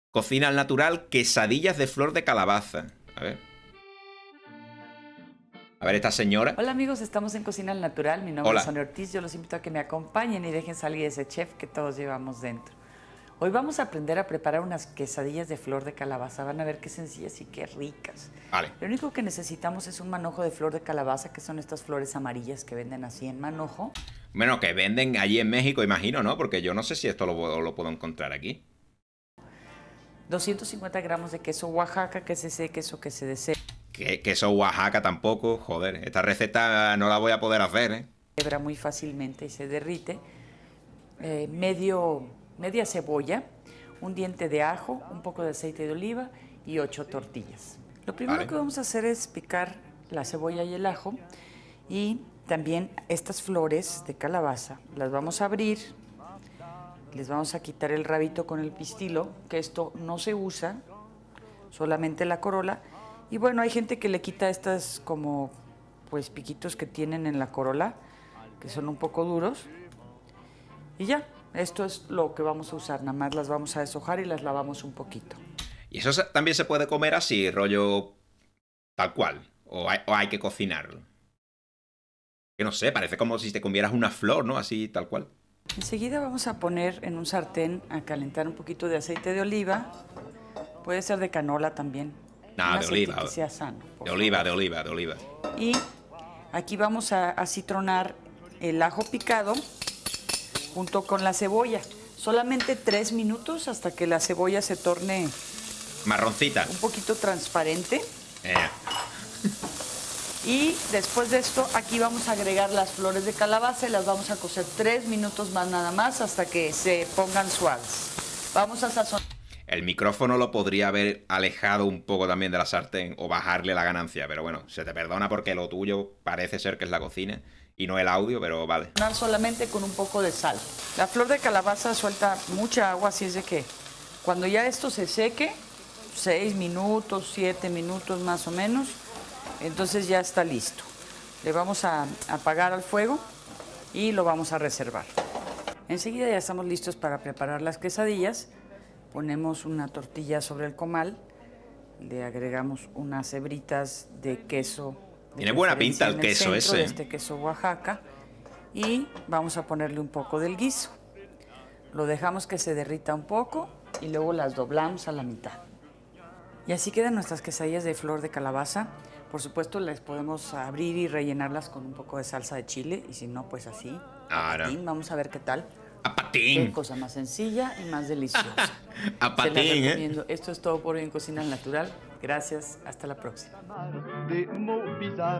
Cocina al natural, quesadillas de flor de calabaza. A ver. A ver, esta señora. Hola amigos, estamos en Cocina al Natural. Mi nombre Hola. es Sonia Ortiz. Yo los invito a que me acompañen y dejen salir ese chef que todos llevamos dentro. Hoy vamos a aprender a preparar unas quesadillas de flor de calabaza. Van a ver qué sencillas y qué ricas. Vale. Lo único que necesitamos es un manojo de flor de calabaza, que son estas flores amarillas que venden así en manojo. Bueno, que venden allí en México, imagino, ¿no? Porque yo no sé si esto lo puedo encontrar aquí. 250 gramos de queso Oaxaca, que es ese queso que se desea. Queso Oaxaca tampoco, joder. Esta receta no la voy a poder hacer, ¿eh? Quebra muy fácilmente y se derrite. Media cebolla, un diente de ajo, un poco de aceite de oliva y 8 tortillas. Lo primero que vamos a hacer es picar la cebolla y el ajo, y también estas flores de calabaza las vamos a abrir. Les vamos a quitar el rabito con el pistilo, que esto no se usa, solamente la corola. Y bueno, hay gente que le quita estas como pues piquitos que tienen en la corola, que son un poco duros. Y ya, esto es lo que vamos a usar, nada más las vamos a deshojar y las lavamos un poquito. ¿Y eso también se puede comer así, rollo tal cual? ¿O hay que cocinarlo? Que no sé, parece como si te comieras una flor, ¿no? Así, tal cual. Enseguida vamos a poner en un sartén a calentar un poquito de aceite de oliva. Puede ser de canola también. No, de oliva. Que sea sano. De oliva, de oliva, de oliva. Y aquí vamos a citronar el ajo picado junto con la cebolla. Solamente 3 minutos hasta que la cebolla se torne marroncita, un poquito transparente. Y después de esto, aquí vamos a agregar las flores de calabaza y las vamos a cocer 3 minutos más nada más hasta que se pongan suaves. Vamos a sazonar. El micrófono lo podría haber alejado un poco también de la sartén o bajarle la ganancia, pero bueno, se te perdona porque lo tuyo parece ser que es la cocina y no el audio, pero vale. Solamente con un poco de sal. La flor de calabaza suelta mucha agua, así es de que cuando ya esto se seque, 6 minutos, 7 minutos más o menos, entonces ya está listo. Le vamos a apagar al fuego y lo vamos a reservar. Enseguida ya estamos listos para preparar las quesadillas. Ponemos una tortilla sobre el comal, le agregamos unas hebritas de queso. Tiene buena pinta el queso ese. De este queso Oaxaca, y vamos a ponerle un poco del guiso. Lo dejamos que se derrita un poco y luego las doblamos a la mitad. Y así quedan nuestras quesadillas de flor de calabaza. Por supuesto, les podemos abrir y rellenarlas con un poco de salsa de chile, y si no, pues así. A patín. Vamos a ver qué tal. A patín. Qué cosa más sencilla y más deliciosa. A patín, ¿eh? Esto es todo por hoy en Cocina al Natural. Gracias, hasta la próxima.